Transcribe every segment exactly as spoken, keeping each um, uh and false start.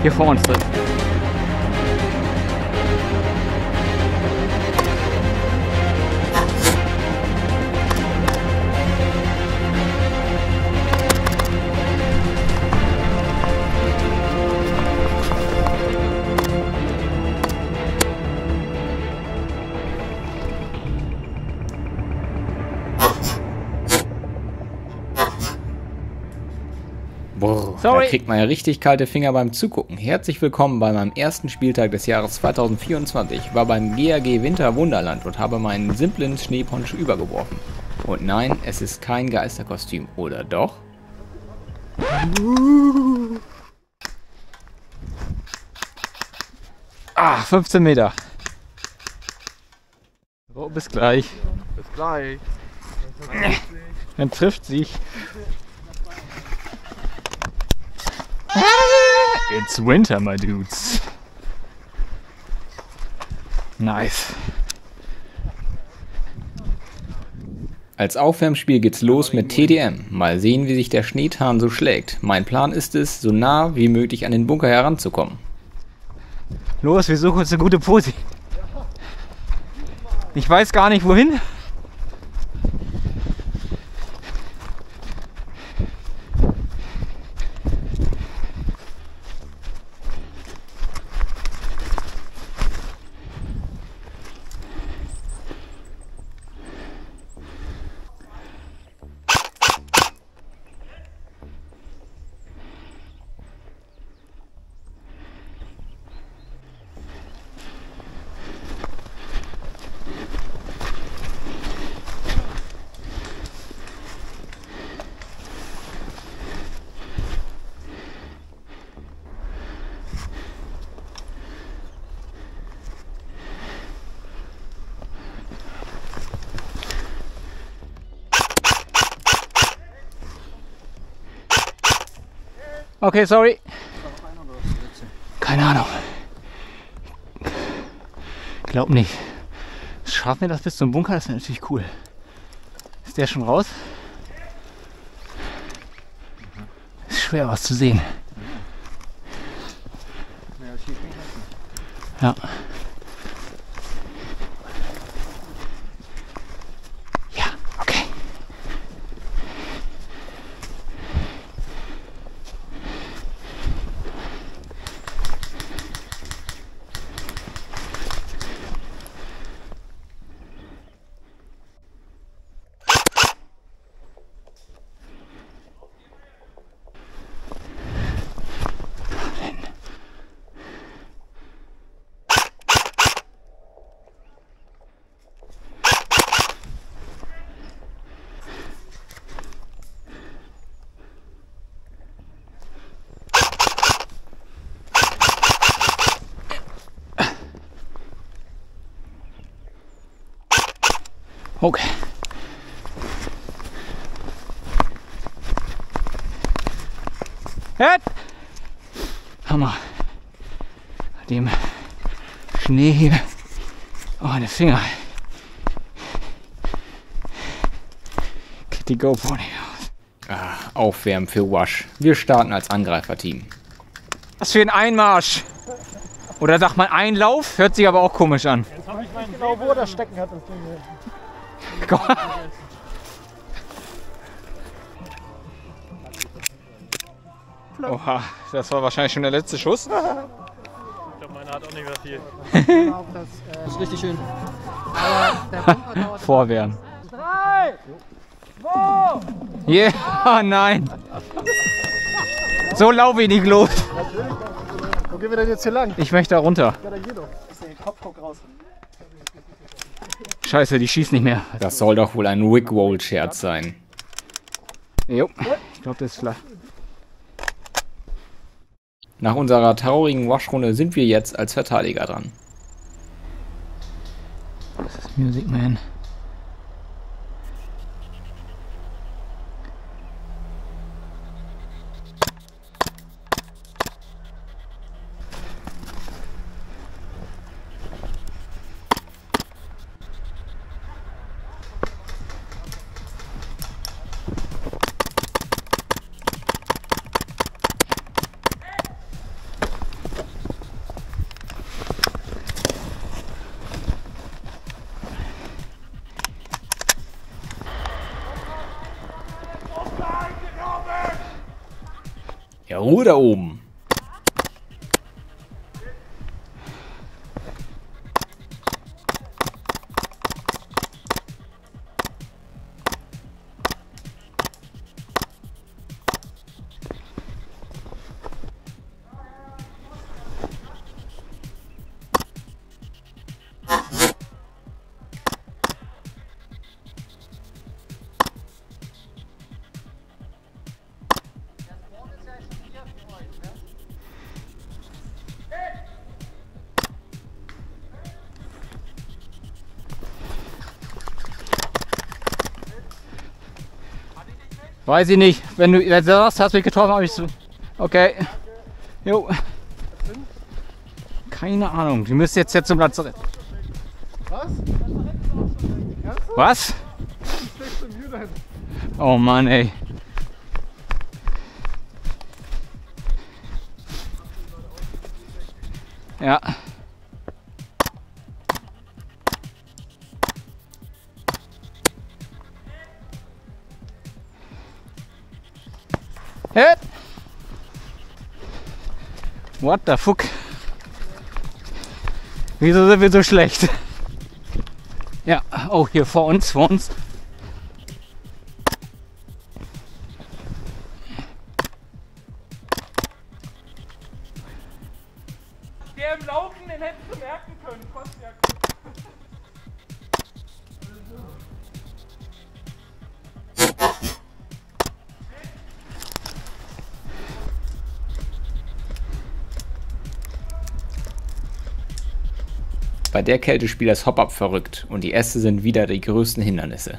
hier vor uns drin. Boah, da kriegt man ja richtig kalte Finger beim Zugucken. Herzlich willkommen bei meinem ersten Spieltag des Jahres zweitausendvierundzwanzig. Ich war beim G A G Winter Wunderland und habe meinen simplen Schneeponcho übergeworfen. Und nein, es ist kein Geisterkostüm, oder doch? Ah, fünfzehn Meter. So, bis gleich. Bis gleich. Man trifft sich. It's winter, my dudes. Nice. Als Aufwärmspiel geht's los mit T D M. Mal sehen, wie sich der Schneetarn so schlägt. Mein Plan ist es, so nah wie möglich an den Bunker heranzukommen. Los, wir suchen uns eine gute Pose. Ich weiß gar nicht wohin. Okay, sorry. Keine Ahnung. Glaub nicht. Schaffen wir das bis zum Bunker? Das wäre natürlich cool. Ist der schon raus? Ist schwer was zu sehen. Ja. Ja, okay. Okay. Hört! Hammer. Dem Schnee hier. Oh, meine Finger. Geht die GoPro nicht aus. Ah, Aufwärmen für Wash. Wir starten als Angreiferteam. Was für ein Einmarsch! Oder sag mal Einlauf, hört sich aber auch komisch an. Jetzt habe ich meinen genau, wo das stecken hat, das Ding hier. Oha, das war wahrscheinlich schon der letzte Schuss. Ich glaube, meiner hat auch nicht mehr viel. Das ist richtig schön. Vorwärmen. Drei! Zwei! Ja, yeah, nein. So laufe ich nicht los. Natürlich. Wo gehen wir denn jetzt hier lang? Ich möchte da runter. Ja, dann geh doch. Ist der Kopf guck raus. Scheiße, die schießt nicht mehr. Das soll doch wohl ein Rickroll-Scherz sein. Jo, ich glaube, das ist flach. Nach unserer traurigen Wash-Runde sind wir jetzt als Verteidiger dran. Das ist Music Man. Ruhe da oben. Weiß ich nicht. Wenn du wenn du sagst, hast mich getroffen, habe ich so. Okay. Jo. Keine Ahnung. Die müsst jetzt jetzt zum Lazarett. Was? Was? Oh Mann, ey. Ja. Hit! What the fuck? Wieso sind wir so schlecht? Ja, oh, hier vor uns, vor uns. Der im Laufen, den hättest du merken können. Kostet ja Bei der Kälte spielt das Hop-Up verrückt und die Äste sind wieder die größten Hindernisse.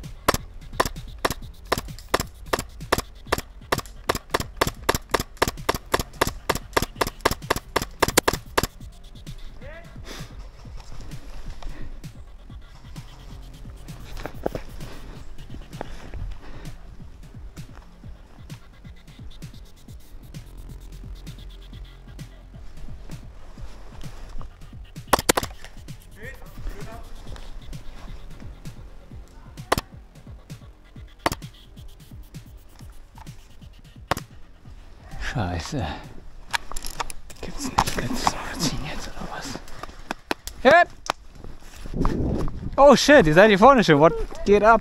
Scheiße. Gibt's nicht letztes Mal ziehen jetzt oder was? Hit! Oh shit, ihr seid hier vorne schon. What geht ab?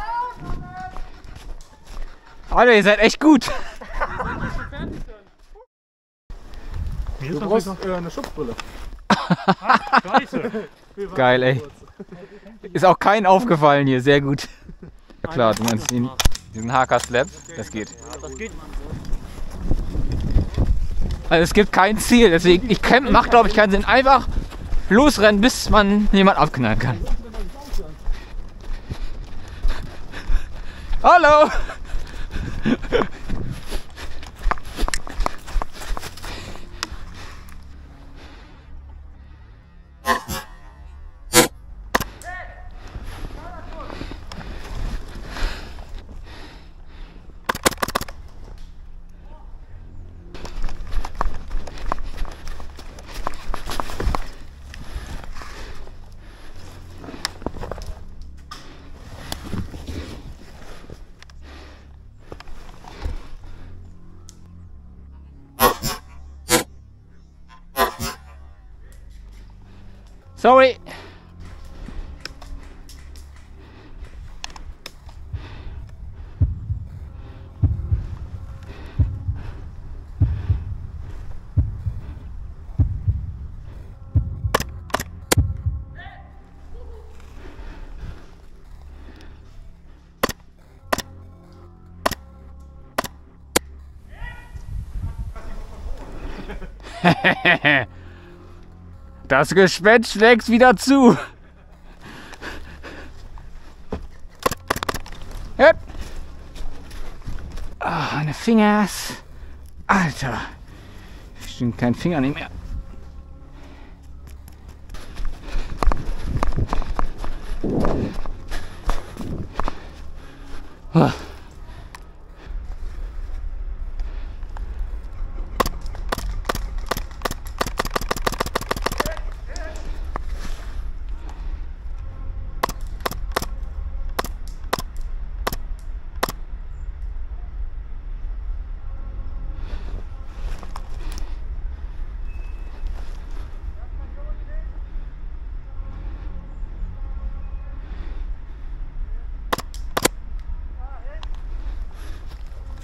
Alter, ihr seid echt gut. Du brauchst äh, eine Schutzbrille. Geil, ey. Ist auch kein aufgefallen hier, sehr gut. Klar, du meinst den, diesen H K-Slap, das geht. Das geht. Also es gibt kein Ziel, deswegen, ich camp, macht glaube ich keinen Sinn. Einfach losrennen, bis man jemand abknallen kann. Hallo! Sorry. Das Gespenst schlägt wieder zu. Hep. Oh, meine Fingers. Alter. Stimmt kein Finger nicht mehr. Oh.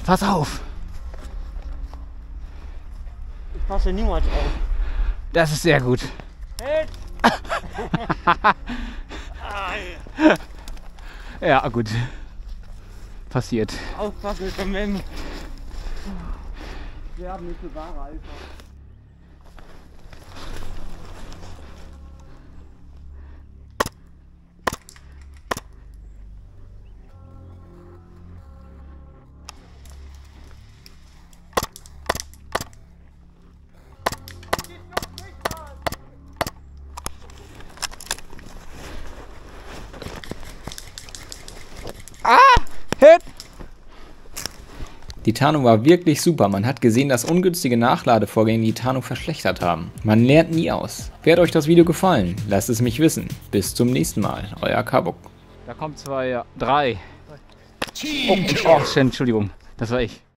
Pass auf! Ich passe niemals auf. Das ist sehr gut. Halt! Ja, gut. Passiert. Aufpassen ist am Ende. Wir haben nicht so wahre Alter. Hit! Die Tarnung war wirklich super. Man hat gesehen, dass ungünstige Nachladevorgänge die Tarnung verschlechtert haben. Man lernt nie aus. Wie hat euch das Video gefallen? Lasst es mich wissen. Bis zum nächsten Mal. Euer Kabuk. Da kommen zwei, ja, drei. Oh, oh, Entschuldigung, das war ich.